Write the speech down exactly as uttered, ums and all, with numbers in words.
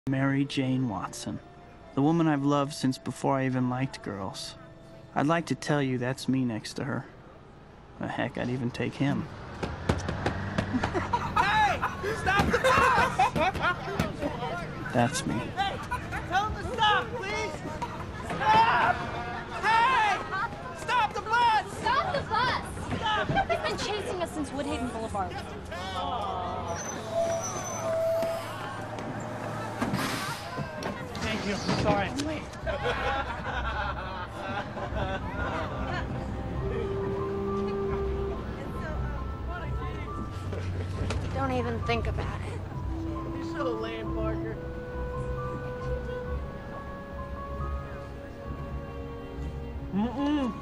Mary Jane Watson, the woman I've loved since before I even liked girls. I'd like to tell you that's me next to her. Well, heck, I'd even take him. Hey! Stop the bus! That's me. Hey! Tell him to stop, please! Stop! Hey! Stop the bus! Stop the bus! Stop! He's been chasing us since Woodhaven Boulevard. Thank you. Sorry I'm late. Don't even think about it. You're so lame, Parker. Mm-mm.